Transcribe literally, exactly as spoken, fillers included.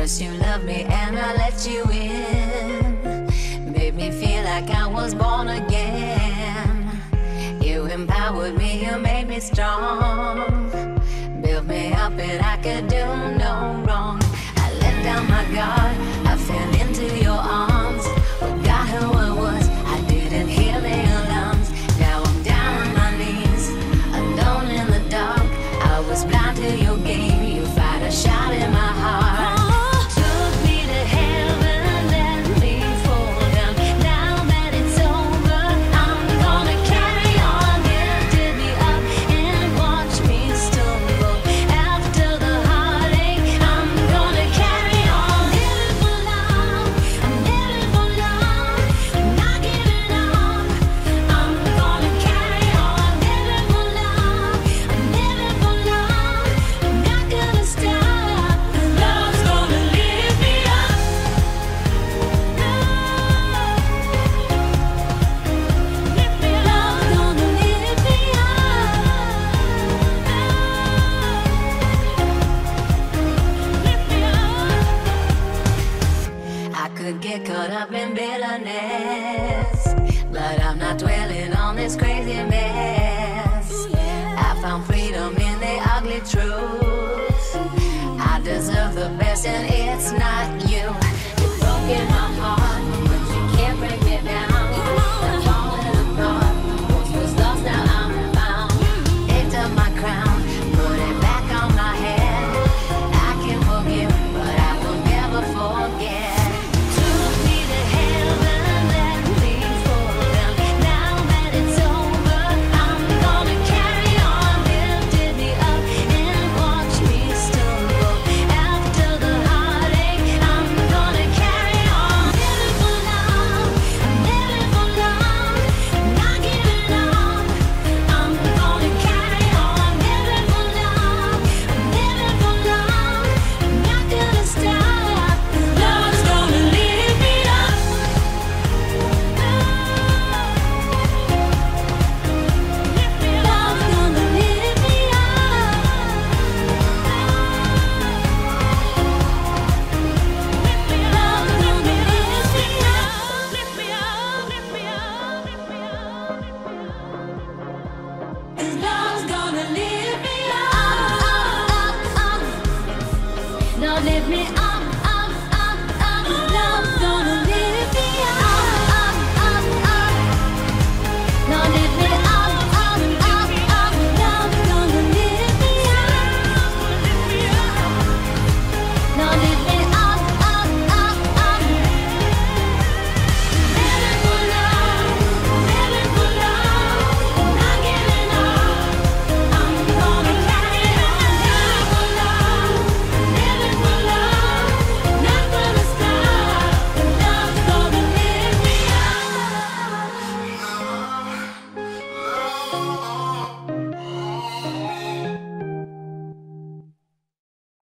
First you loved me and I let you in, made me feel like I was born again. You empowered me, you made me strong, built me up and I could do no wrong. I let down my guard, I fell into your arms, forgot who I was, I didn't hear the alarms. Now I'm down on my knees, alone in the dark. I was blind to your game, you fired a shot in my heart. Get caught up in bitterness, but I'm not dwelling on this crazy mess. I found freedom in the ugly truth. I deserve the best and it's not you. You've broken my heart, but you can't break me down. I'm falling apart, once was lost, now I'm found. Picked up my crown, put it back on my head. I can forgive, but I will never forget. Lift me up.